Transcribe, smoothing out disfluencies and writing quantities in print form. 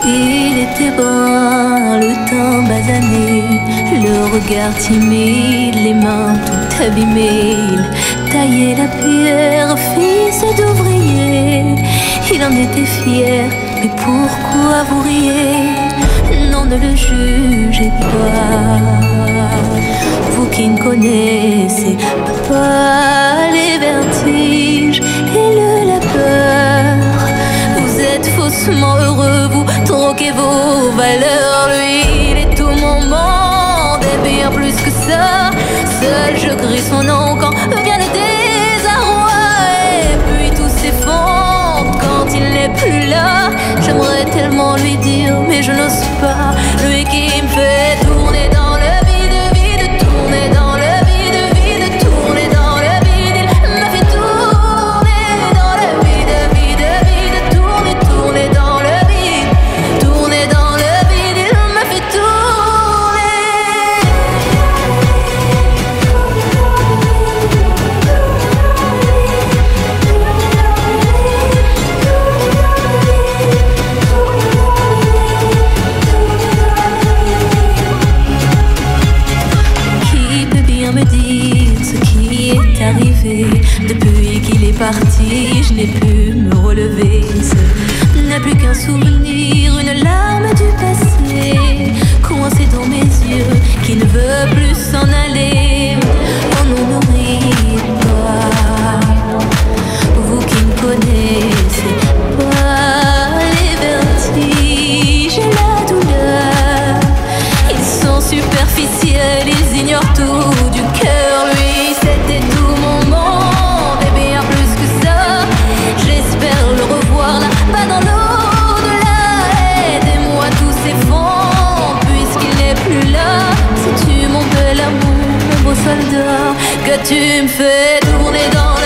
Il était brun, le teint basané, le regard timide, les mains tout abîmées. Il taillait la pierre, fils d'ouvrier. Il en était fier, mais pourquoi vous riez? Non, ne le jugez pas, vous qui ne connaissez pas les vertiges et la peur. Vous êtes faussement heureux, vous troquez vos valeurs. Lui, il est tout mon monde et bien plus que ça. Seul je crie son nom quand vient le désarroi. Et puis tout s'effondre quand il n'est plus là. J'aimerais tellement lui dire mais je n'ose pas. Lui qui me fait tourner dans le vide, vide, tourner dans le vide, vide, tourner dans le vide. Il me fait tourner dans le vide, vide, vide, tourner, tourner dans le vide, tourner dans le vide. Il me fait me dire ce qui est arrivé. Depuis qu'il est parti, je n'ai pu me relever. Ce n'est plus qu'un souvenir, une larme du passé, coincée dans mes yeux, qui ne veut plus s'en aller. Oh non, n'oubliez pas, vous qui ne connaissez pas les vertiges et la douleur. Ils sont superficiels, ils ignorent tout du cœur. Lui, c'était tout mon monde et bien plus que ça. J'espère le revoir là-bas dans l'au-delà. Aidez-moi, tout s'effondre puisqu'il n'est plus là. C'est tu mon bel amour, mon beau soldat, que tu me fais tourner dans